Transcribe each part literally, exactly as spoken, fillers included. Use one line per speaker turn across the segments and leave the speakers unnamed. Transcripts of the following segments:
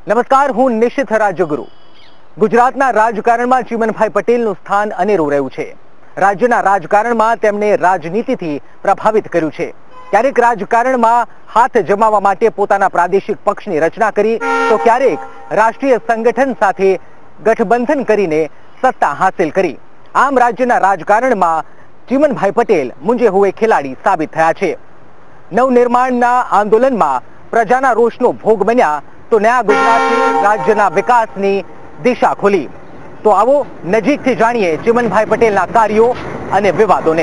નમસ્કાર, હું નિશિત રાજગુરુ. ગુજરાતના રાજકારણમાં ચીમનભાઈ પટેલનું સ્થાન અનેરું રહ્યું છે. રાજ્યના રાજકારણમાં તેમણે રાજનીતિથી પ્રભાવિત કર્યું છે. ક્યારેક રાજકારણમાં હાથ જમાવવા માટે પોતાના પ્રાદેશિક પક્ષની રચના કરી, તો ક્યારેક રાષ્ટ્રીય સંગઠન સાથે ગઠબંધન કરીને સત્તા હાંસિલ કરી. આમ રાજ્યના રાજકારણમાં ચીમનભાઈ પટેલ મૂંઝે હુએ ખેલાડી સાબિત થયા છે. નવનિર્માણના આંદોલનમાં પ્રજાના રોષનો ભોગ બન્યા તો નયા ગુજરાતની રાજ્યના વિકાસની દિશા ખોલી. તો આવો નજીકથી જાણીએ ચીમનભાઈ પટેલના કાર્યો અને વિવાદોને.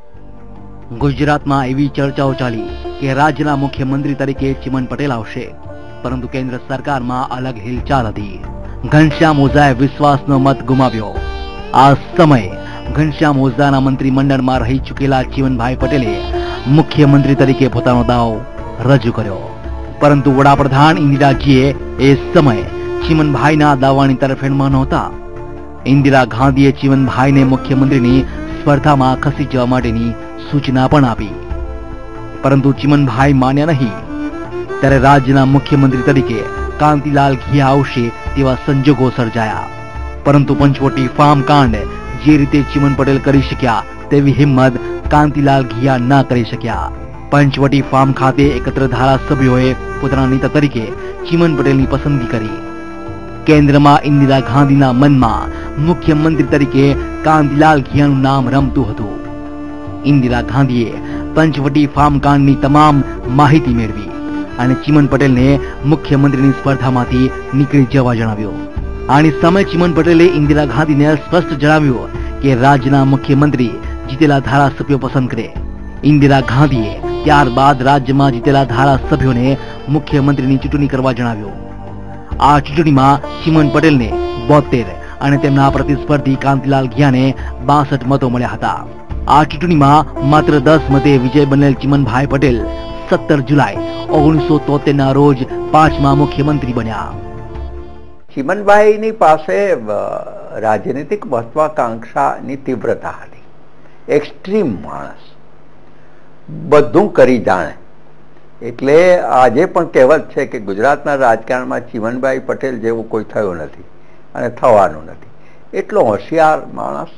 ગુજરાતમાં એવી ચર્ચાઓ ચાલી કે રાજ્યના મુખ્યમંત્રી તરીકે ચીમન પટેલ આવશે, પરંતુ કેન્દ્ર સરકારમાં અલગ હિલચાલ હતી. ઘનશ્યામ ઓઝાએ વિશ્વાસનો મત ગુમાવ્યો. આ સમયે ઘનશ્યામ ઓઝાના મંત્રીમંડળમાં રહી ચૂકેલા ચીમનભાઈ પટેલે મુખ્યમંત્રી તરીકે પોતાનો દાવ રજૂ કર્યો, પરંતુ વડાપ્રધાન ઇન્દિરાજીએ એ સમયે ચીમનભાઈના દાવાની તરફેણમાં નહોતા. ઇન્દિરા ગાંધીએ ચીમનભાઈને મુખ્યમંત્રીની સ્પર્ધામાં ખસી જવા માટેની સૂચના પણ આપી, પરંતુ ચીમનભાઈ માન્યા નહીં. ત્યારે રાજ્યના મુખ્યમંત્રી તરીકે કાંતિલાલ ઘિયા આવશે તેવા સંજોગો સર્જાયા, પરંતુ પંચવટી ફાર્મ કાંડ જે રીતે ચીમન પટેલ કરી શક્યા તેવી હિંમત કાંતિલાલ ઘિયા ન કરી શક્યા. પંચવટી ફાર્મ ખાતે એકત્ર ધારાસભ્યોએ પોતાના નેતા તરીકે ચીમન પટેલની પસંદગી કરી. કેન્દ્રમાં ઇન્દિરા ગાંધીના મનમાં મુખ્યમંત્રી તરીકે કાંતિલાલ ઘિયાનું નામ રમતું હતું. ઇન્દિરા ગાંધીએ પંચવટી ફાર્મ કાંડની તમામ માહિતી મેળવી અને ચીમન પટેલને મુખ્યમંત્રીની સ્પર્ધામાંથી નીકળી જવા જણાવ્યો. આની સામે ચીમન પટેલે ઇન્દિરા ગાંધીને સ્પષ્ટ જણાવ્યું કે રાજ્યના મુખ્યમંત્રી જીતેલા ધારાસભ્યો પસંદ કરે. ઇન્દિરા ગાંધીએ ત્યારબાદ રાજ્યમાં જીતેલા ધારાસભ્યોને મુખ્યમંત્રીની ચૂંટણી કરવા જણાવ્યું. આ ચૂંટણીમાં ચીમન પટેલને બોતેર અને તેમના પ્રતિસ્પર્ધી કાંતિલાલ ઘિયાને બાસઠ મતો મળ્યા હતા. આ ચૂંટણીમાં માત્ર દસ મતે વિજય બનેલ ચીમનભાઈ પટેલ સત્તર જુલાઈ ઓગણીસો તોતેર ના રોજ પાંચમા મુખ્યમંત્રી બન્યા.
ચીમનભાઈની પાસે રાજનીતિક મહત્વાકાંક્ષાની તીવ્રતા હતી. એક્સ્ટ્રીમ માણસ, બધું કરી જાણે. એટલે આજે પણ કહેવત છે કે ગુજરાતના રાજકારણમાં ચીમનભાઈ પટેલ જેવું કોઈ થયો નથી અને થવાનું નથી. એટલો હોશિયાર માણસ,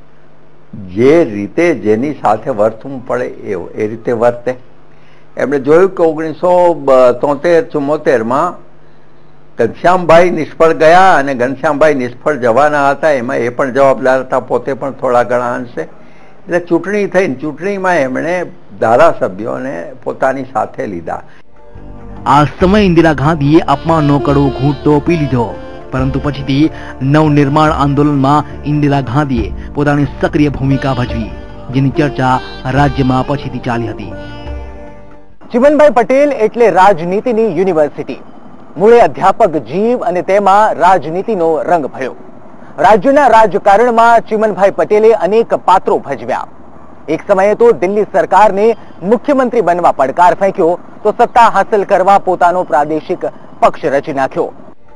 જે રીતે જેની સાથે વર્તવું પડે એવો એ રીતે વર્તે. એમણે જોયું કે ઓગણીસો તોતેર ચુમ્મોતેરમાં ઘનશ્યામભાઈ નિષ્ફળ ગયા અને ઘનશ્યામભાઈ નિષ્ફળ જવાના હતા, એમાં એ પણ જવાબદાર હતા, પોતે પણ થોડા ઘણા અંશે. એટલે ચૂંટણી થઈ, ચૂંટણીમાં એમણે ધારાસભ્યોને પોતાની સાથે લીધા.
આ સમયે ઇન્દિરા ગાંધીએ અપમાનનો કડવો ઘૂંટ તો પી લીધો, પરંતુ પછીથી નવનિર્માણ આંદોલનમાં ઇન્દિરા ગાંધીએ પોતાની સક્રિય ભૂમિકા ભજવી, જેની ચર્ચા રાજ્યમાં પછીથી ચાલી હતી.
ચીમનભાઈ પટેલ એટલે રાજનીતિની યુનિવર્સિટી. મૂળે અધ્યાપક જીવ અને તેમાં રાજનીતિનો રંગ ભળ્યો. રાજ્યના રાજકારણમાં ચીમનભાઈ પટેલે અનેક પાત્રો ભજવ્યા. એક સમયે તો દિલ્હી સરકારને મુખ્યમંત્રી બનવા પડકાર ફેંક્યો, તો સત્તા હાંસલ કરવા પોતાનો પ્રાદેશિક પક્ષ રચી નાખ્યો.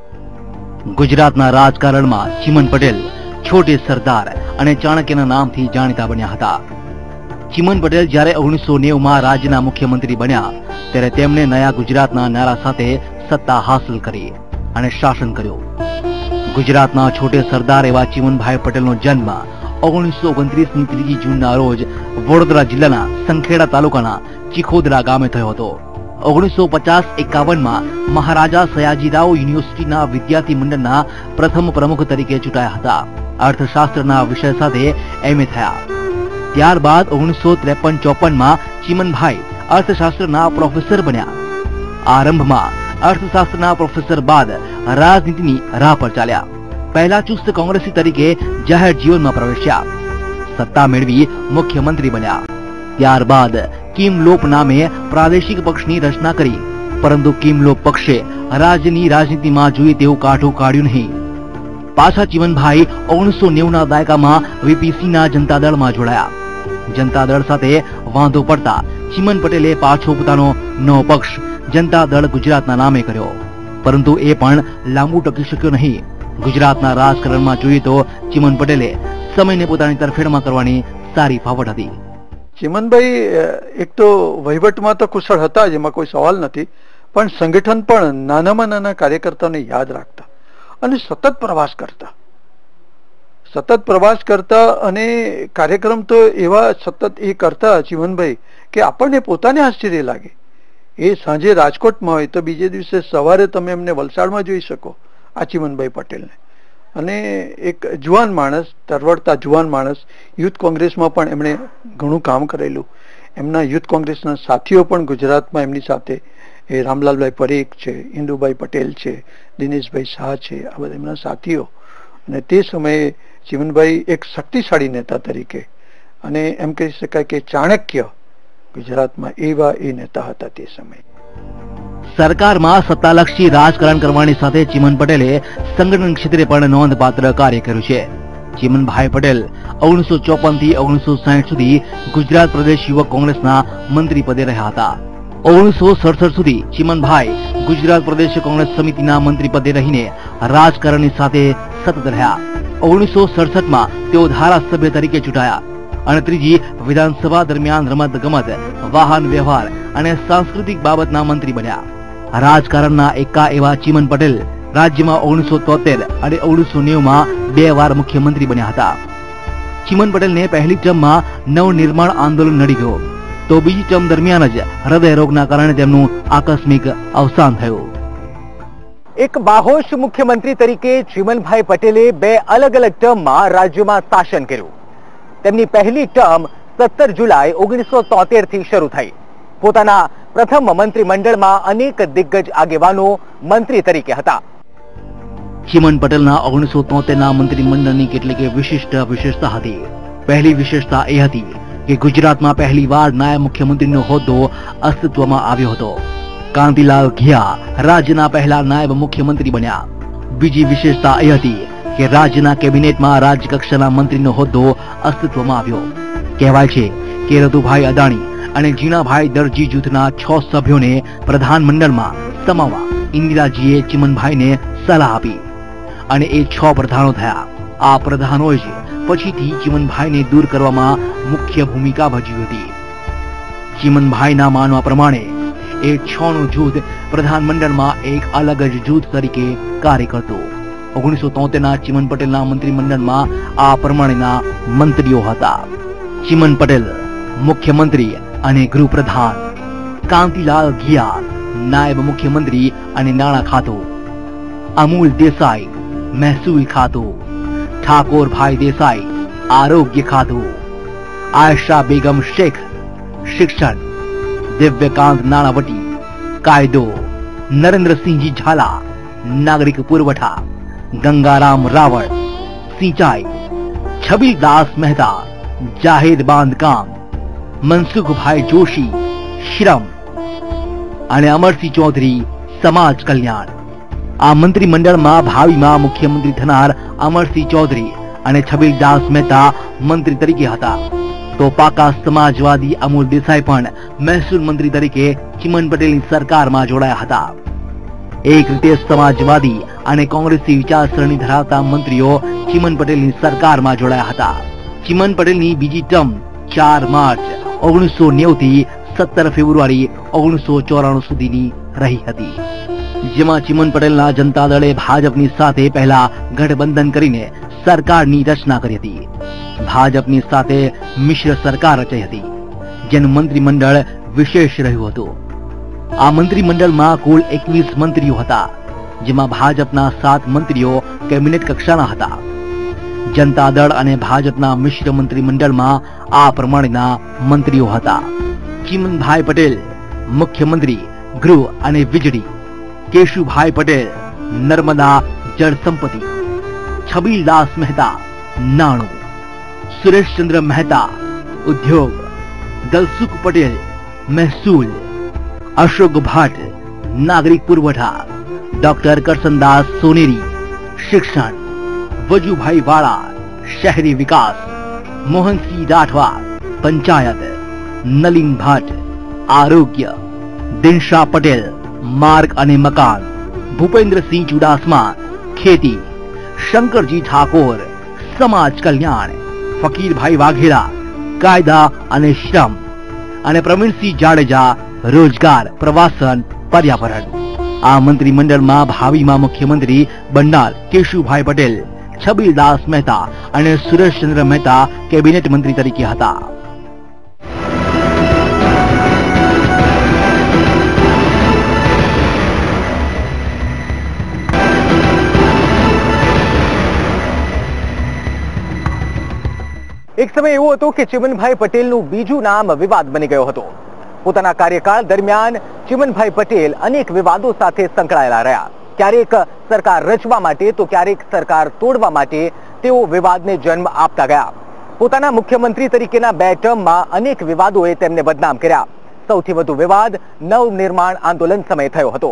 ગુજરાતના રાજકારણમાં ચીમન પટેલ છોટે સરદાર અને ચાણક્યના નામથી જાણીતા બન્યા હતા. ચીમન પટેલ જ્યારે ઓગણીસો નેવું માં રાજ્યના મુખ્યમંત્રી બન્યા, ત્યારે તેમણે નયા ગુજરાતના નારા સાથે સત્તા હાંસલ કરી અને શાસન કર્યું. ગુજરાતના છોટે સરદાર એવા ચીમનભાઈ પટેલનો જન્મ ઓગણીસો ઓગણત્રીસ ની ત્રીજી જૂનના રોજ વડોદરા જિલ્લાના સંખેડા તાલુકાના ચીખોદરા ગામે થયો હતો. ઓગણીસો પચાસ એકાવન માં મહારાજા સયાજીરાવ યુનિવર્સિટીના વિદ્યાર્થી મંડળના પ્રથમ પ્રમુખ તરીકે ચૂંટાયા હતા. અર્થશાસ્ત્રના વિષય સાથે એમએ થયા. ત્યારબાદ ઓગણીસો ત્રેપન ચોપન માં ચીમનભાઈ અર્થશાસ્ત્રના પ્રોફેસર બન્યા. આરંભમાં અર્થશાસ્ત્રના પ્રોફેસર બાદ રાજનીતિની રાહ પર ચાલ્યા. પહેલા ચુસ્ત કોંગ્રેસી તરીકે જાહેર જીવનમાં પ્રવેશ્યા. સત્તા મેળવી મુખ્યમંત્રી બન્યા. ત્યારબાદ કિમલોપ નામે પ્રાદેશિક પક્ષની રચના કરી, પરંતુ કિમલોપ પક્ષે રાજ્યની રાજનીતિમાં જોઈએ તેવું કાઠું કાઢ્યું નહીં. પાછા ચીમનભાઈ ઓગણીસો નેવું ના દાયકામાં વીપીસીના જનતા દળમાં જોડાયા. જનતા દળ સાથે વાંધો પડતા ચીમન પટેલે પાછો પોતાનો નવો પક્ષ જનતા દળ ગુજરાતના નામે કર્યો, પરંતુ એ પણ લાંબુ ટકી શક્યો નહીં. ગુજરાતના રાજકારણમાં જોઈએ તો ચીમન પટેલે સમયને પોતાની તરફેણમાં કરવાની સારી ફાવટ હતી.
ચીમનભાઈ એક તો વહીવટમાં તો કુશળ હતા જ, એમાં કોઈ સવાલ નથી, પણ સંગઠન પણ નાનામાં નાના કાર્યકર્તાઓને યાદ રાખતા અને સતત પ્રવાસ કરતા સતત પ્રવાસ કરતા અને કાર્યક્રમ તો એવા સતત એ કરતા ચીમનભાઈ કે આપણને પોતાને આશ્ચર્ય લાગે. એ સાંજે રાજકોટમાં હોય તો બીજે દિવસે સવારે તમે એમને વલસાડમાં જોઈ શકો આ ચીમનભાઈ પટેલને. અને એક જુવાન માણસ, તરવડતા જુવાન માણસ, યુથ કોંગ્રેસમાં પણ એમણે ઘણું કામ કરેલું. એમના યુથ કોંગ્રેસના સાથીઓ પણ ગુજરાતમાં એમની સાથે, એ રામલાલભાઈ પરીખ છે, ઇન્દુભાઈ પટેલ છે, દિનેશભાઈ શાહ છે, આ બધા એમના સાથીઓ. અને તે સમયે ચીમનભાઈ એક શક્તિશાળી નેતા તરીકે અને એમ કહી શકાય કે ચાણક્ય ગુજરાતમાં એવા એ નેતા હતા તે સમયે.
સરકારમાં સત્તાલક્ષી રાજકારણ કરવાની સાથે ચીમન પટેલે સંગઠન ક્ષેત્રે પણ નોંધપાત્ર કાર્ય કર્યું છે. ચીમનભાઈ પટેલ ઓગણીસો ચોપન થી ઓગણીસો સાહીઠ સુધી ગુજરાત પ્રદેશ યુવક કોંગ્રેસના મંત્રી પદે રહ્યા હતા. ઓગણીસો સડસઠ સુધી ચીમનભાઈ ગુજરાત પ્રદેશ કોંગ્રેસ સમિતિના મંત્રી પદે રહીને રાજકારણની સાથે સતત રહ્યા. ઓગણીસો સડસઠ માં તેઓ ધારાસભ્ય તરીકે ચૂંટાયા અને ત્રીજી વિધાનસભા દરમિયાન રમત ગમત, વાહન વ્યવહાર અને સાંસ્કૃતિક બાબતના મંત્રી બન્યા. રાજકારણના એકા એવા ચીમન પટેલ રાજ્યમાં ઓગણીસો તોતેર અને ઓગણીસો નેવું માં બે વાર મુખ્યમંત્રી બન્યા હતા. ચીમન પટેલને પહેલી ટર્મમાં નવનિર્માણ આંદોલન નડી ગયું, તો બીજી ટર્મ દરમિયાન જ હૃદય રોગના કારણે તેમનું આકસ્મિક અવસાન થયું.
એક બાહોશ મુખ્યમંત્રી તરીકે ચીમનભાઈ પટેલે બે અલગ અલગ ટર્મમાં રાજ્યમાં શાસન કર્યું. તેમની પહેલી ટર્મ સત્તર જુલાઈ ઓગણીસો તોતેર થી શરૂ થઈ. પોતાના પ્રથમ મંત્રીમંડળમાં અનેક દિગ્ગજ આગેવાનો મંત્રી તરીકે હતા.
ચીમન પટેલના ઓગણીસો તોતેર ના મંત્રીમંડળની કેટલીક વિશિષ્ટ વિશેષતા હતી. પહેલી વિશેષતા એ હતી કે ગુજરાતમાં પહેલી વાર નાયબ મુખ્યમંત્રીનો હોદ્દો અસ્તિત્વમાં આવ્યો હતો. કાંતિલાલ ઘિયા રાજ્યના પહેલા નાયબ મુખ્યમંત્રી બન્યા. બીજી વિશેષતા એ હતી કે રાજ્યના કેબિનેટમાં રાજ્યકક્ષાના મંત્રીનો હોદ્દો અસ્તિત્વમાં આવ્યો. કહેવાય છે કે રતુભાઈ અદાણી અને જીણાભાઈ દરજી જૂથના છ સભ્યોને પ્રધાનમંડળમાં સમાવવા ઇન્દિરાજીએ ચીમનભાઈને સલાહ આપી અને એ છ પ્રધાનો થયા. આ પ્રધાનોએ જ પછીથી ચીમનભાઈને દૂર કરવામાં મુખ્ય ભૂમિકા ભજવી હતી. ચીમનભાઈના માનવા પ્રમાણે એ છ નું જૂથ પ્રધાનમંડળમાં એક અલગ જ જૂથ તરીકે કાર્ય કરતું. ઓગણીસો તોતેર ના ચીમન પટેલના મંત્રીમંડળમાં આ પ્રમાણેના મંત્રીઓ હતા: ચીમન પટેલ મુખ્યમંત્રી અને ગૃહપ્રધાન, કાંતિલાલ ઘિયા નાયબ મુખ્યમંત્રી અને નાણાં ખાતું, અમૂલ દેસાઈ મહેસૂલ ખાતું, ઠાકોરભાઈ દેસાઈ આરોગ્ય ખાતું, આયશા બેગમ શેખ શિક્ષણ, દિવ્યકાંત નાણાવટી કાયદો, નરેન્દ્રસિંહજી ઝાલા નાગરિક પુરવઠા, ગંગારામ રાવળ સિંચાઈ, છબીલદાસ મહેતા જાહેર બાંધકામ, મનસુખભાઈ જોશી શ્રમ અને અમરસિંહ ચૌધરી સમાજ કલ્યાણ. આ મંત્રીમંડળમાં ભાવિમાં મુખ્યમંત્રી થનાર અમરસિંહ ચૌધરી અને છબીલદાસ મહેતા મંત્રી તરીકે હતા, તો પાકા સમાજવાદી અમૂલ દેસાઈ પણ મહેસૂલ મંત્રી તરીકે ચીમન પટેલની સરકારમાં જોડાયા હતા. એક રીતે સમાજવાદી અને કોંગ્રેસી વિચારસરણી ધરાવતા મંત્રીઓ ચીમન પટેલની સરકારમાં જોડાયા હતા. ચીમન પટેલની બીજી ટર્મ ચાર માર્ચ ઓગણીસો નેવું થી સત્તર ફેબ્રુઆરી ઓગણીસો ચોરાણું સુધીની રહી હતી, જેમાં ચીમન પટેલના જનતા દળે ભાજપની સાથે પહેલા ગઠબંધન કરીને સરકારની રચના કરી હતી. ભાજપની સાથે મિશ્ર સરકાર રચાઈ હતી, જેનું મંત્રીમંડળ વિશેષ રહ્યું હતું. આ મંત્રીમંડળમાં કુલ એકવીસ મંત્રીઓ હતા, જેમાં ભાજપના સાત મંત્રીઓ કેબિનેટ કક્ષાના હતા. જનતા દળ અને ભાજપના મિશ્ર મંત્રીમંડળમાં આ પ્રમાણેના મંત્રીઓ હતા: ચીમનભાઈ પટેલ મુખ્યમંત્રી ગૃહ અને વીજળી, કેશુભાઈ પટેલ નર્મદા જળ સંપત્તિ, છબીલદાસ મહેતા નાણું, સુરેશચંદ્ર મહેતા ઉદ્યોગ, દલસુખ પટેલ મહેસૂલ, અશોક ભાટ નાગરિક પુરવઠા, ડોક્ટર કરસનદાસ સોનેરી શિક્ષણ, વજુભાઈ વાળા શહેરી વિકાસ, મોહનસિંહ રાઠવા પંચાયત, નલિન ભાટ આરોગ્ય, દિનશા પટેલ માર્ગ અને મકાન, ભૂપેન્દ્રસિંહ ચુડાસમા ખેતી, શંકરજી ઠાકોર સમાજ કલ્યાણ, ફકીરભાઈ વાઘેલા કાયદા અને શ્રમ અને પ્રવીણસિંહ જાડેજા રોજગાર, પ્રવાસન પર્યાવરણ. આ મંત્રીમંડળમાં ભાવિમાં મુખ્યમંત્રી બંડાલ કેશુભાઈ પટેલ, છબીલદાસ મહેતા અને સુરેશચંદ્ર મહેતા કેબિનેટ મંત્રી તરીકે હતા.
એક સમય એવો હતો કે ચિમનભાઈ પટેલનું બીજું નામ વિવાદ બની ગયો હતો. પોતાના કાર્યકાળ દરમિયાન ચિમનભાઈ પટેલ અનેક વિવાદો સાથે સંકળાયેલા રહ્યા. ક્યારેક સરકાર રચવા માટે તો ક્યારેક સરકાર તોડવા માટે તેઓ વિવાદને જન્મ આપતા ગયા. પોતાના મુખ્યમંત્રી તરીકેના બે ટર્મમાં અનેક વિવાદોએ તેમને બદનામ કર્યા. સૌથી વધુ વિવાદ નવનિર્માણ આંદોલન સમયે થયો હતો.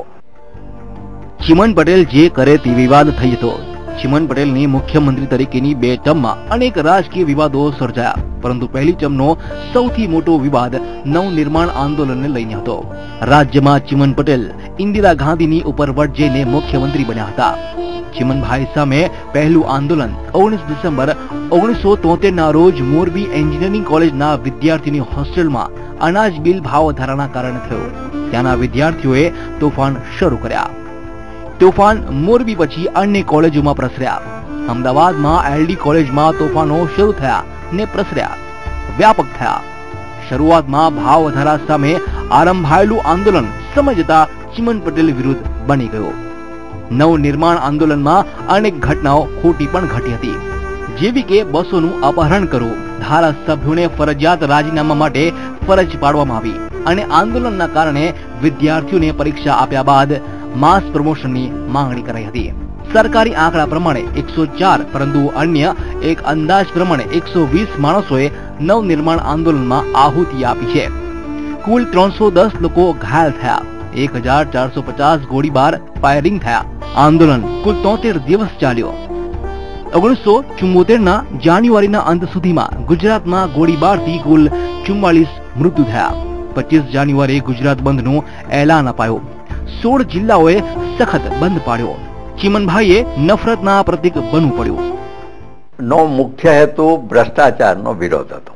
ચિમન પટેલ જે કરે તે વિવાદ થઈ હતો. ચિમન પટેલની મુખ્યમંત્રી તરીકેની બે ટર્મમાં અનેક રાજકીય વિવાદો સર્જાયા, પરંતુ પહેલી ટર્મનો સૌથી મોટો વિવાદ નવનિર્માણ આંદોલનને લઈને હતો. રાજ્યમાં ચિમન પટેલ ઇન્દિરા ગાંધીની ઉપરવટ જઈને મુખ્યમંત્રી બન્યા હતા. ચિમનભાઈ સામે પહેલું આંદોલન ઓગણીસ ડિસેમ્બર ઓગણીસો તોતેર ના રોજ મોરબી એન્જિનિયરિંગ કોલેજના વિદ્યાર્થીની હોસ્ટેલમાં અનાજ બિલ ભાવ વધારાના કારણે થયું. ત્યાંના વિદ્યાર્થીઓએ તોફાન શરૂ કર્યા. તોફાન મોરબી પછી અન્ય કોલેજોમાં પ્રસર્યા. અમદાવાદમાં એલડી કોલેજમાં તોફાનો શરૂ થયા ને પ્રસર્યા, વ્યાપક થયા. શરૂઆતમાં ભાવ વધારા સામે આરંભાયેલું આંદોલન સમય જતા ચિમન પટેલ વિરુદ્ધ બની ગયું. નવનિર્માણ આંદોલનમાં અનેક ઘટનાઓ ખોટી પણ ઘટી હતી, જેવી કે બસોનું અપહરણ કરવું, ધારાસભ્યોને ફરજિયાત રાજીનામા માટે ફરજ પાડવામાં આવી અને આંદોલનના કારણે વિદ્યાર્થીઓને પરીક્ષા આપ્યા બાદ માસ પ્રમોશનની માંગણી કરાઈ હતી. સરકારી આંકડા પ્રમાણે એકસો ચાર, પરંતુ અન્ય એક અંદાજ પ્રમાણે એકસો વીસ માણસોએ નવનિર્માણ આંદોલનમાં આહુતિ આપી છે. કુલ ત્રણસો દસ લોકો ઘાયલ થયા. એક હજાર ચારસો પચાસ ગોળીબાર ફાયરિંગ થયા. આંદોલન કુલ તોતેર દિવસ ચાલ્યો. ઓગણીસો ચુમ્મોતેર ના જાન્યુઆરીના અંત સુધીમાં ગુજરાતમાં ગોળીબારથી કુલ ચુમ્માલીસ મૃત્યુ થયા. પચીસ જાન્યુઆરીએ ગુજરાત બંધનું એલાન અપાયું. સોળ જિલ્લાઓએ સખત બંધ પાડ્યો. ચિમનભાઈએ નફરતના પ્રતીક બનવું પડ્યું.
નો મુખ્ય હેતુ ભ્રષ્ટાચારનો વિરોધ હતો.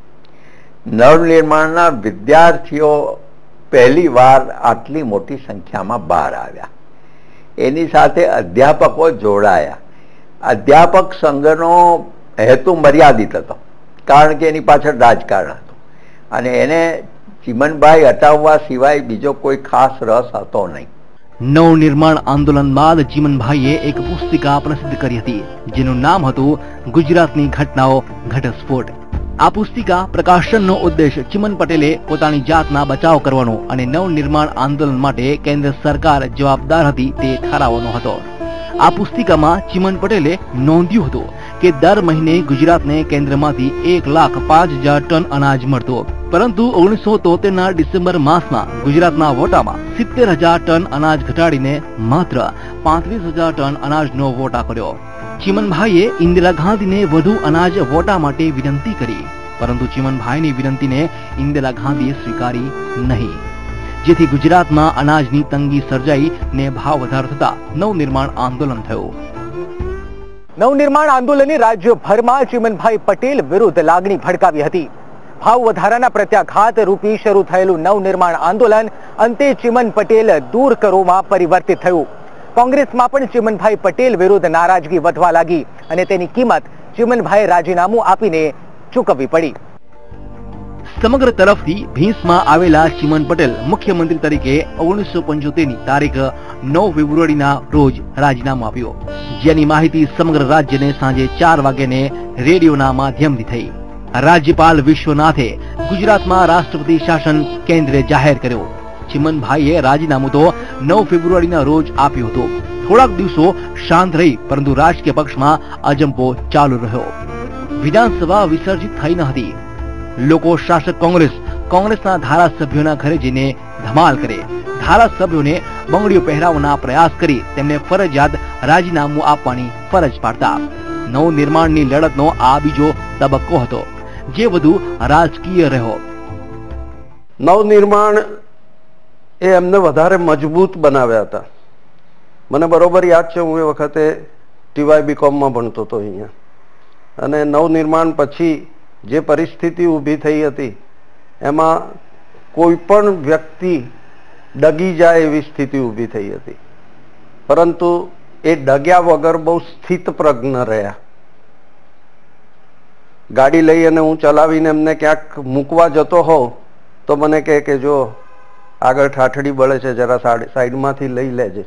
નવનિર્માણના વિદ્યાર્થીઓ પહેલી વાર આટલી મોટી સંખ્યામાં બહાર આવ્યા. એની સાથે અધ્યાપકો જોડાયા. અધ્યાપક સંઘનો હેતુ મર્યાદિત હતો, કારણ કે એની પાછળ રાજકારણ હતું અને એને ચિમનભાઈ હટાવવા સિવાય બીજો કોઈ ખાસ રસ હતો નહીં.
નવનિર્માણ આંદોલન બાદ ચિમનભાઈએ એક પુસ્તિકા પ્રસિદ્ધ કરી હતી, જેનું નામ હતું ગુજરાતની ઘટનાઓ ઘટસ્ફોટ. આ પુસ્તિકા પ્રકાશનનો ઉદ્દેશ ચિમન પટેલે પોતાની જાતના બચાવ કરવાનો અને નવનિર્માણ આંદોલન માટે કેન્દ્ર સરકાર જવાબદાર હતી તે ઠરાવવાનો હતો. આ પુસ્તિકામાં ચિમન પટેલે નોંધ્યું હતું કે દર મહિને ગુજરાતને કેન્દ્રમાંથી એક લાખ પાંચ હજાર ટન અનાજ મળતો, પરંતુ ઓગણીસો તોતેર ના ડિસેમ્બર માસમાં ગુજરાતના વોટામાં સિત્તેર હજાર ટન અનાજ ઘટાડીને માત્ર પાંત્રીસ હજાર ટન અનાજનો વોટા કર્યો. ચિમનભાઈએ ઇન્દિરા ગાંધીને વધુ અનાજ વોટા માટે વિનંતી કરી, પરંતુ ચિમનભાઈની વિનંતીને ઇન્દિરા ગાંધીએ સ્વીકારી નહીં, જેથી ગુજરાતમાં અનાજની તંગી સર્જાઈ ને ભાવ વધારો થતા નવનિર્માણ આંદોલન થયું.
નવનિર્માણ આંદોલને રાજ્યભરમાં ચિમનભાઈ પટેલ વિરુદ્ધ લાગણી ભડકાવી હતી. ભાવ વધારાના પ્રત્યાઘાત રૂપી શરૂ થયેલું નવનિર્માણ આંદોલન અંતે ચિમન પટેલ દૂર કરોમાં પરિવર્તિત થયું. કોંગ્રેસમાં પણ ચિમનભાઈ પટેલ વિરુદ્ધ નારાજગી વધવા લાગી અને તેની કિંમત ચિમનભાઈ રાજીનામું આપીને ચૂકવવી પડી.
સમગ્ર તરફથી ભીંસમાં આવેલા ચિમન પટેલ મુખ્યમંત્રી તરીકે ઓગણીસો પંચોતેર ની તારીખ નવ ફેબ્રુઆરીના રોજ રાજીનામું આપ્યું, જેની માહિતી સમગ્ર રાજ્યને સાંજે ચાર વાગ્યાને રેડિયોના માધ્યમથી થઈ. રાજ્યપાલ વિશ્વનાથે ગુજરાતમાં રાષ્ટ્રપતિ શાસન કેન્દ્રે જાહેર કર્યો. ચિમનભાઈએ રાજીનામું તો નવ ફેબ્રુઆરીના રોજ આપ્યું હતું. થોડાક દિવસો શાંત રહી, પરંતુ રાજકીય પક્ષમાં અજંપો ચાલુ રહ્યો. વિધાનસભા વિસર્જિત થઈ ન હતી. લોકો શાસક કોંગ્રેસ કોંગ્રેસના ધારાસભ્યોના ઘરે જઈને ધમાલ કરે, ધારાસભ્યોને બંગડીઓ પહેરાવવાના પ્રયાસ કરી તેમને ફરજિયાત રાજીનામું આપવાની ફરજ પાડતા. નવનિર્માણની લડતનો આ બીજો તબક્કો હતો, જે વધુ રાજકીય રહ્યો.
નવનિર્માણ એ એમને વધારે મજબૂત બનાવ્યા હતા. મને બરોબર યાદ છે, હું એ વખતે ટીવાય બીકોમમાં ભણતો હતો અહીંયા, અને નવનિર્માણ પછી જે પરિસ્થિતિ ઊભી થઈ હતી એમાં કોઈ પણ વ્યક્તિ
ડગી જાય એવી સ્થિતિ ઊભી થઈ હતી, પરંતુ એ ડગ્યા વગર બહુ સ્થિત પ્રજ્ઞ રહ્યા. ગાડી લઈ અને હું ચલાવીને એમને ક્યાંક મૂકવા જતો હોઉં તો મને કહે કે જો આગળ ઠાઠડી બળે છે, જરા સાઈડમાંથી લઈ લેજે.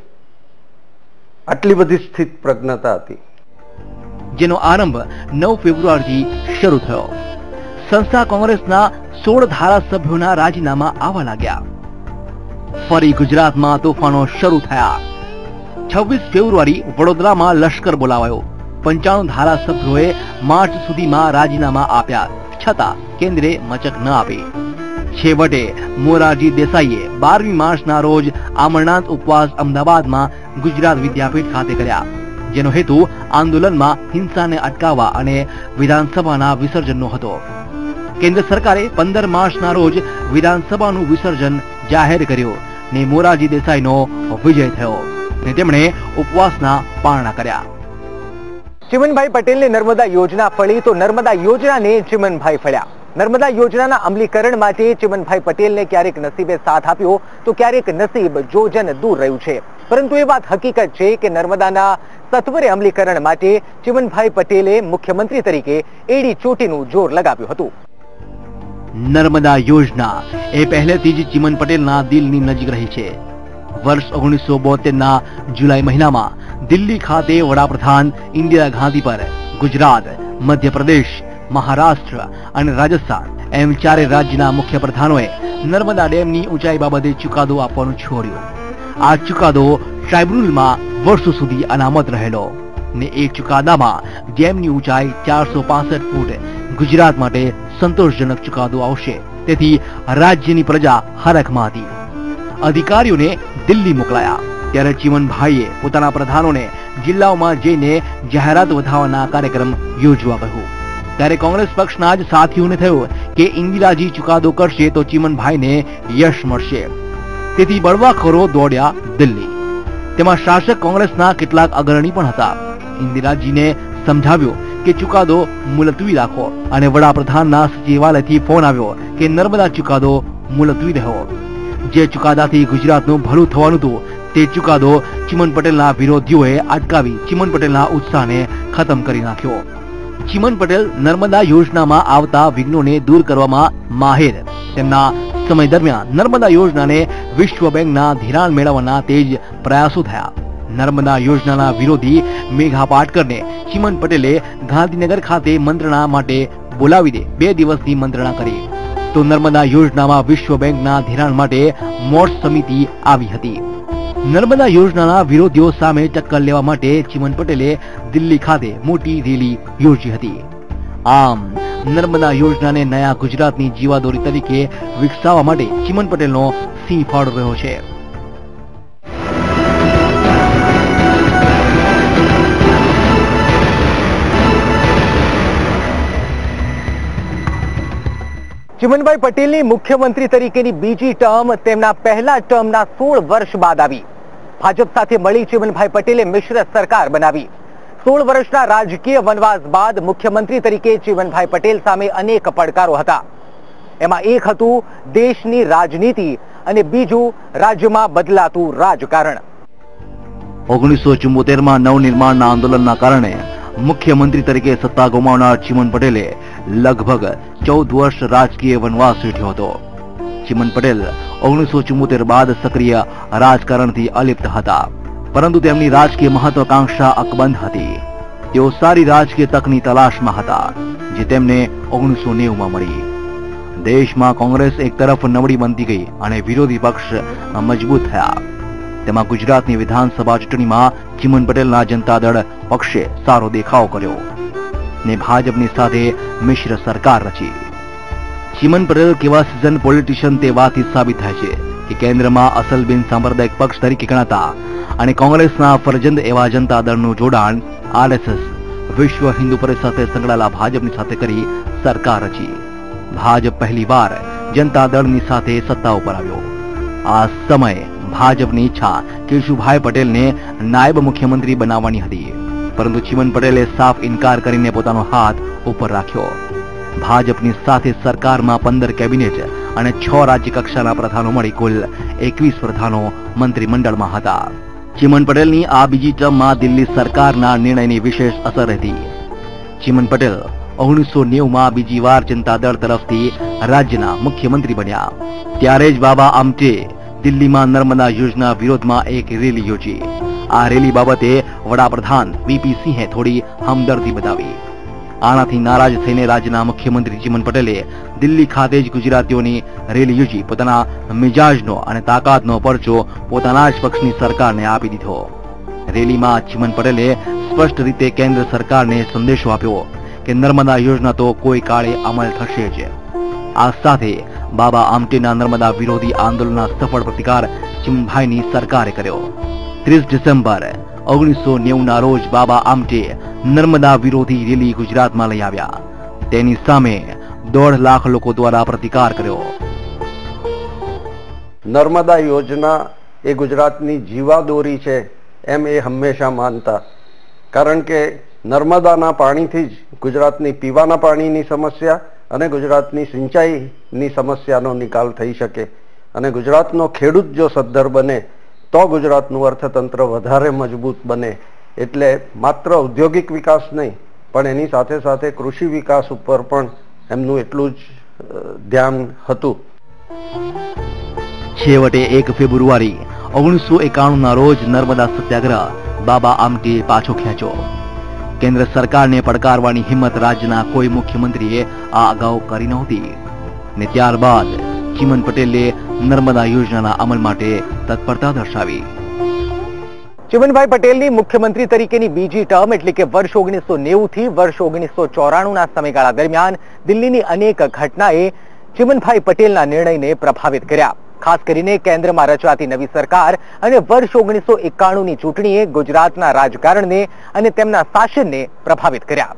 આટલી બધી સ્થિત પ્રજ્ઞતા હતી,
જેનો આરંભ નવ ફેબ્રુઆરીથી શરૂ થયો. સંસ્થા કોંગ્રેસના સોળ ધારાસભ્યોના રાજીનામા આવવા લાગ્યા. ફરી ગુજરાતમાં તોફાનો શરૂ થયા. છવ્વીસ ફેબ્રુઆરી વડોદરામાં લશ્કર બોલાવાયો. પંચાણું ધારાસભ્યોએ માર્ચ સુધીમાં રાજીનામા આપ્યા, છતાં કેન્દ્રે મચક ન આપી. છેવટે મોરારજી દેસાઈએ બારમી માર્ચના રોજ આમરણાંત ઉપવાસ અમદાવાદમાં ગુજરાત વિદ્યાપીઠ ખાતે કર્યા, જેનો હેતુ આંદોલનમાં હિંસાને અટકાવવા અને વિધાનસભાના વિસર્જનનો હતો. કેન્દ્ર સરકારે પંદર માર્ચના રોજ વિધાનસભાનું વિસર્જન જાહેર કર્યું ને મોરારજી દેસાઈનો વિજય થયો ને તેમણે ઉપવાસના પારણા કર્યા.
ચિમનભાઈ પટેલને નર્મદા યોજના ફળી તો નર્મદા યોજનાને ચિમનભાઈ ફળ્યા. નર્મદા યોજનાના અમલીકરણ માટે ચિમનભાઈ પટેલને ક્યારેક નસીબે સાથ આપ્યો તો ક્યારેક નસીબ જોજન દૂર રહ્યું છે. પરંતુ એ વાત હકીકત છે કે નર્મદાના સત્વરે અમલીકરણ માટે ચિમનભાઈ પટેલે મુખ્યમંત્રી તરીકે એડી ચોટીનું જોર લગાવ્યું હતું.
નર્મદા યોજના એ પહેલેથી જ ચિમન પટેલના દિલની નજીક રહી છે. વર્ષ ઓગણીસો બોતેર ના જુલાઈ મહિનામાં દિલ્હી ખાતે વડાપ્રધાન ઇન્દિરા ગાંધી પર ગુજરાત, મધ્યપ્રદેશ, મહારાષ્ટ્ર અને રાજસ્થાન એમ ચારે રાજ્યના મુખ્ય પ્રધાનોએ નર્મદા ડેમની ઊંચાઈ બાબતે ચુકાદો આપવાનું છોડ્યું. આ ચુકાદો ટ્રાઇબ્યુનલમાં વર્ષો સુધી અનામત રહેલો ને એ ચુકાદામાં ડેમની ઊંચાઈ ચારસો પાસઠ ફૂટ ગુજરાત માટે સંતોષજનક ચુકાદો આવશે, તેથી રાજ્યની પ્રજા હરખમાં હતી. અધિકારીઓને દિલ્હી મોકલાયા ત્યારે ચિમનભાઈએ પોતાના પ્રધાનોને જિલ્લાઓમાં જઈને જાહેરાત વધાવવાના કાર્યક્રમ યોજવા કહ્યું. ત્યારે કોંગ્રેસ પક્ષના જ સાથીઓને થયું કે ઇન્દિરાજી ચુકાદો કરશે તો ચિમનભાઈને યશ મળશે, તેથી બળવાખોરો દોડ્યા દિલ્હી. તેમાં શાસક કોંગ્રેસના કેટલાક અગ્રણી પણ હતા. ઇન્દિરાજીને સમજાવ્યો કે ચુકાદો મુલતવી રાખો અને વડાપ્રધાનના સચિવાલયથી ફોન આવ્યો કે નર્મદા ચુકાદો મુલતવી રહ્યો. જે ચુકાદાથી ગુજરાતનું ભલું થવાનું હતું તે ચુકાદો ચિમન પટેલના વિરોધીઓએ અટકાવી ચિમન પટેલના ઉત્સાહને ખતમ કરી નાખ્યો. ચિમન પટેલ નર્મદા યોજનામાં આવતા વિઘ્નોને દૂર કરવામાં માહિર. તેમના સમય દરમિયાન નર્મદા યોજનાને વિશ્વ બેંકના ધિરાણ મેળવવાના તેજ પ્રયાસો થયા. નર્મદા યોજનાના વિરોધી મેઘા પાટકરને ચિમન પટેલે ગાંધીનગર ખાતે મંત્રણા માટે બોલાવી દે બે દિવસની મંત્રણા કરી તો નર્મદા યોજનામાં વિશ્વ બેંકના ધિરાણ માટે મોર્સ સમિતિ આવી હતી. નર્મદા યોજનાના વિરોધીઓ સામે ટક્કર લેવા માટે ચિમન પટેલે દિલ્હી ખાતે મોટી રેલી યોજી હતી. આમ નર્મદા યોજનાને નયા ગુજરાતની જીવાદોરી તરીકે વિકસાવવા માટે ચિમન પટેલનો સિંહ ફાળો રહ્યો છે.
ચિમનભાઈ પટેલની મુખ્યમંત્રી તરીકેની બીજી ટર્મ તેમના પહેલા ટર્મના સોળ વર્ષ બાદ આવી. ભાજપ સાથે મળી ચિમનભાઈ પટેલે મિશ્ર સરકાર બનાવી. સોળ વર્ષના રાજકીય વનવાસ બાદ મુખ્યમંત્રી તરીકે ચિમનભાઈ પટેલ સામે અનેક પડકારો હતા. એમાં એક હતું દેશની રાજનીતિ અને બીજું રાજ્યમાં બદલાતું રાજકારણ.
ઓગણીસો ચુમ્મોતેર માં નવનિર્માણના આંદોલનના કારણે મુખ્યમંત્રી તરીકે સત્તા ગુમાવનાર ચિમન પટેલે લગભગ ચૌદ વર્ષ રાજકીય વનવાસ વેઠ્યો હતો. ચિમન પટેલ ઓગણીસો ચુમ્મોતેર બાદ સક્રિય રાજકારણથી અલિપ્ત હતા, પરંતુ તેમની રાજકીય મહત્વાકાંક્ષા અકબંધ હતી. તેઓ સારી રાજકીય તકની તલાશમાં હતા, જે તેમને ઓગણીસો નેવું માં મળી. દેશમાં કોંગ્રેસ એક તરફ નબળી બનતી ગઈ અને વિરોધી પક્ષ મજબૂત થયા. તેમાં ગુજરાતની વિધાનસભા ચૂંટણીમાં ચિમન પટેલના જનતા દળ પક્ષે સારો દેખાવ કર્યો ને ભાજપની સાથે મિશ્ર સરકાર રચી. ચિમન પટેલ કેવા સિઝન પોલિટિશિયન તે વાતથી સાબિત થાય છે કે કેન્દ્રમાં અસલ બિન સાંપ્રદાયિક પક્ષ તરીકે ગણાતા અને કોંગ્રેસના ફરજંદ એવા જનતા દળનું જોડાણ આરએસએસ વિશ્વ હિન્દુ પરિષદ સાથે સંકળાયેલા ભાજપની સાથે કરી સરકાર રચી. ભાજપ પહેલીવાર જનતા દળની સાથે સત્તા ઉપર આવ્યો. આ સમયે ભાજપની ઈચ્છા કેશુભાઈ પટેલને નાયબ મુખ્યમંત્રી બનાવવાની હતી, પરંતુ ચિમન પટેલે સાફ ઇનકાર કરીને પોતાનો હાથ ઉપર રાખ્યો. ભાજપની સાથે સરકારમાં પંદર કેબિનેટ અને છ રાજ્ય કક્ષાના પ્રધાનો મળી કુલ એકવીસ પ્રધાનો મંત્રીમંડળમાં હતા. ચિમન પટેલની આ બીજી ટર્મમાં દિલ્હી સરકારના નિર્ણયની વિશેષ અસર હતી. ચિમન પટેલ ઓગણીસો નેવું માં બીજી વાર જનતા દળ તરફથી રાજ્યના મુખ્યમંત્રી બન્યા. ત્યારે જ બાબા આમટે દિલ્હીમાં નર્મદા યોજના વિરોધમાં એક રેલી યોજી. આ રેલી બાબતે વડાપ્રધાન વીપી સિંહે થોડી હમદર્દી બતાવી. આનાથી નારાજ થઈને રાજ્યના મુખ્યમંત્રી ચિમન પટેલે દિલ્હી ખાતે જ ગુજરાતીઓની રેલી યોજી પોતાના મિજાજનો અને તાકાતનો પરચો પોતાના જ પક્ષની સરકારને આપી દીધો. રેલીમાં ચિમન પટેલે સ્પષ્ટ રીતે કેન્દ્ર સરકારને સંદેશો આપ્યો કે નર્મદા યોજના તો કોઈ કાળે અમલ થશે જ. આ સાથે બાબા આમટેના નર્મદા વિરોધી આંદોલનના સફળ પ્રતિકાર ચિમનભાઈની સરકારે કર્યો. ત્રીસ ડિસેમ્બર ઓગણીસો નેવું ના રોજ બાબા આમટે નર્મદા વિરોધી રેલી ગુજરાતમાં લઈ આવ્યા. તેની સામે દોઢ લાખ લોકો દ્વારા પ્રતિકાર કર્યો.
નર્મદા યોજના એ ગુજરાતની જીવાદોરી છે એમ એ હંમેશા માનતા. કારણ કે નર્મદાના પાણીથી જ ગુજરાતની પીવાના પાણીની સમસ્યા અને ગુજરાતની સિંચાઈની સમસ્યાનો નિકાલ થઈ શકે. અને ગુજરાતનો ખેડૂત જો સદ્ધર બને તો ગુજરાતનું અર્થતંત્ર વધારે મજબૂત બને. એટલે માત્ર ઔદ્યોગિક વિકાસ નહીં પણ એની સાથે સાથે કૃષિ વિકાસ ઉપર પણ એમનું એટલું જ ધ્યાન હતું.
છેવટે એક ફેબ્રુઆરી ઓગણીસો એકાણું ના રોજ નર્મદા સત્યાગ્રહ બાબા આમટે પાછો ખેંચ્યો. કેન્દ્ર સરકારને પડકારવાની હિંમત રાજ્યના કોઈ મુખ્યમંત્રીએ આ અગાઉ કરી નહોતી. ને ત્યારબાદ ચિમન પટેલે નર્મદા યોજનાના અમલ માટે તત્પરતા દર્શાવી.
ચિમનભાઈ પટેલની મુખ્યમંત્રી તરીકેની બીજી ટર્મ એટલે કે વર્ષ ઓગણીસો નેવું થી વર્ષ ઓગણીસો ચોરાણું ના સમયગાળા દરમિયાન દિલ્હીની અનેક ઘટનાએ ચિમનભાઈ પટેલના નિર્ણયને પ્રભાવિત કર્યા. ખાસ કરીને કેન્દ્રમાં રચાતી નવી સરકાર અને વર્ષ ઓગણીસો એકાણું ની ચૂંટણીએ ગુજરાતના રાજકારણને અને તેમના શાસનને પ્રભાવિત કર્યા.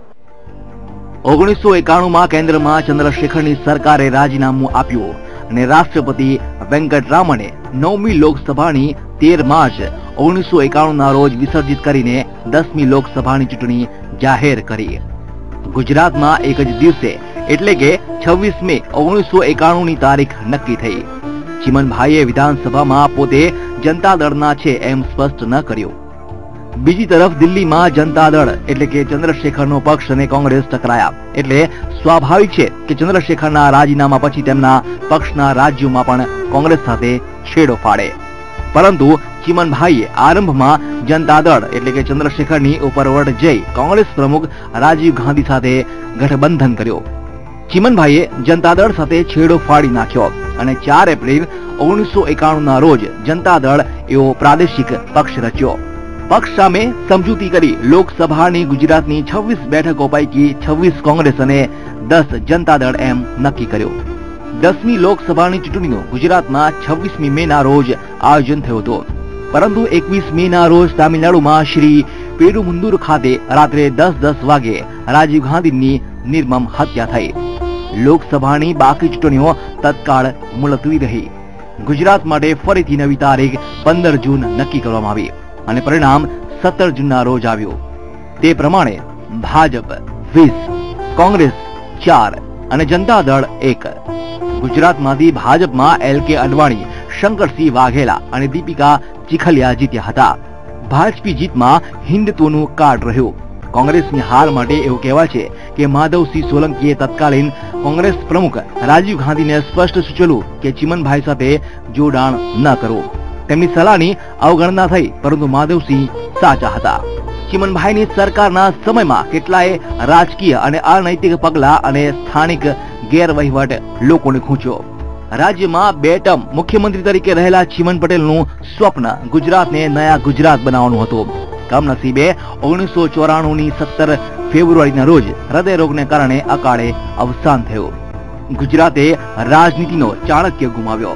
ઓગણીસો એકાણું માં કેન્દ્રમાં ચંદ્રશેખરની સરકારે રાજીનામું આપ્યું અને રાષ્ટ્રપતિ વેંકટરામણે નવમી લોકસભાની તેર માર્ચ ઓગણીસો એકાણું ના રોજ વિસર્જિત કરીને દસમી લોકસભાની ચૂંટણી જાહેર કરી. ગુજરાતમાં એક જ દિવસે એટલે કે છવ્વીસ મે ઓગણીસો એકાણું ની તારીખ નક્કી થઈ. ચિમનભાઈએ વિધાનસભામાં પોતે જનતા દળના છે એમ સ્પષ્ટ ન કર્યું. બીજી તરફ દિલ્હીમાં જનતા દળ એટલે કે ચંદ્રશેખરનો પક્ષ અને કોંગ્રેસ ટકરાયા. એટલે સ્વાભાવિક છે કે ચંદ્રશેખરના રાજીનામા પછી તેમના પક્ષના રાજ્યોમાં પણ કોંગ્રેસ સાથે છેડો ફાડે. પરંતુ ચિમનભાઈએ આરંભમાં જનતા દળ એટલે કે ચંદ્રશેખરની ઉપરવટ જઈ કોંગ્રેસ પ્રમુખ રાજીવ ગાંધી સાથે ગઠબંધન કર્યો. ચિમનભાઈએ જનતા દળ સાથે છેડો ફાડી નાખ્યો અને ચાર એપ્રિલ ઓગણીસો એકાણું ના રોજ જનતા દળ એવો પ્રાદેશિક પક્ષ રચ્યો. પક્ષ સામે સમજૂતી કરી લોકસભાની ગુજરાતની છવ્વીસ બેઠકો પૈકી છવ્વીસ કોંગ્રેસ અને દસ જનતા દળ એમ નક્કી કર્યું. દસમી લોકસભાની ચૂંટણીનું ગુજરાતમાં છવ્વીસમી મે ના રોજ આયોજન થયું હતું. પરંતુ એકવીસ મે ના રોજ તામિલનાડુમાં શ્રી પેરુમુંદુર ખાતે રાત્રે દસ દસ વાગે રાજીવ ગાંધીની નિર્મમ હત્યા થઈ. લોકસભાની બાકી ચૂંટણીઓ તત્કાળ મુલતવી રહી. ગુજરાત માટે ફરીથી નવી તારીખ પંદર જૂન નક્કી કરવામાં આવી અને પરિણામ સત્તર જૂનના રોજ આવ્યું. તે પ્રમાણે ભાજપ વીસ, કોંગ્રેસ ચાર અને જનતા દળ એક. ગુજરાતમાંથી ભાજપમાં એલ કે અડવાણી, શંકરસિંહ વાઘેલા અને દીપિકા ચીખલિયા જીત્યા હતા. ભાજપી જીતમાં હિન્દુત્વનું કાર્ડ રહ્યું. કોંગ્રેસની હાર માટે એવું કહેવાય છે કે માધવસિંહ સોલંકીએ તત્કાલીન કોંગ્રેસ પ્રમુખ રાજીવ ગાંધીને સ્પષ્ટ સૂચવેલું કે ચિમનભાઈ સાથે જોડાણ ન કરવું. તેમની સલાહની અવગણના થઈ, પરંતુ માધવસિંહ સાચા હતા. ચિમનભાઈની સરકારના સમયમાં કેટલાય રાજકીય અને અનૈતિક પગલા અને સ્થાનિક ગેરવહીવટ લોકોને ખૂંચ્યો. રાજ્યમાં બે ટર્મ મુખ્યમંત્રી તરીકે રહેલા ચિમન પટેલનું સ્વપ્ન ગુજરાતને નયા ગુજરાત બનાવવાનું હતું. કમનસીબે ઓગણીસો ચોરાણું ની સત્તર ફેબ્રુઆરીના રોજ હૃદયરોગને કારણે અકાળે અવસાન થયું. ગુજરાતે રાજનીતિનો ચાણક્ય ગુમાવ્યો.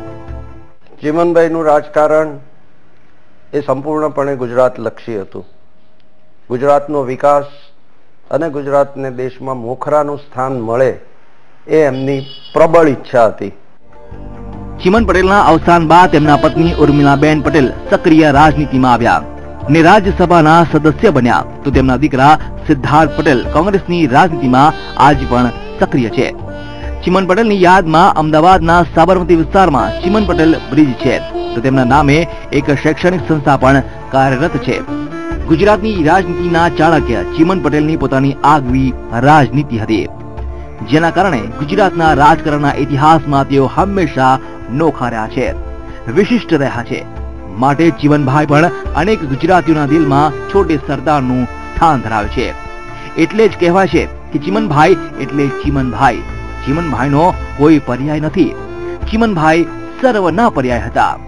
ચિમનભાઈનું રાજકારણ એ સંપૂર્ણપણે ગુજરાત લક્ષી હતું. ગુજરાતનો વિકાસ અને ગુજરાતને દેશમાં મોખરાનું સ્થાન મળે એ એમની પ્રબળ ઈચ્છા હતી.
ચિમન પટેલના અવસાન બાદ તેમના પત્ની ઉર્મિલાબેન પટેલ સક્રિય રાજનીતિમાં આવ્યા ને રાજ્યસભાના સદસ્ય બન્યા. તો તેમના દીકરા સિદ્ધાર્થ પટેલ કોંગ્રેસની રાજનીતિમાં આજ પણ સક્રિય છે. ચિમન પટેલની યાદમાં અમદાવાદના સાબરમતી વિસ્તારમાં ચિમન પટેલ બ્રિજ છે, તો તેમના નામે એક શૈક્ષણિક સંસ્થા પણ કાર્યરત છે. ગુજરાતની રાજનીતિના ચાણક્ય ચિમન પટેલની પોતાની આગવી રાજનીતિ હતી, જેના કારણે ગુજરાતના રાજકારણના ઇતિહાસમાં તેઓ હંમેશા નોખા રહ્યા છે, વિશિષ્ટ રહ્યા છે. માટે ચિમનભાઈ પણ અનેક ગુજરાતીઓના દિલમાં છોટે સરદારનું સ્થાન ધરાવે છે. એટલે જ કહેવાય છે કે ચિમનભાઈ એટલે ચિમનભાઈ. ચિમનભાઈનો કોઈ પર્યાય નથી. ચિમનભાઈ સર્વના પર્યાય હતા.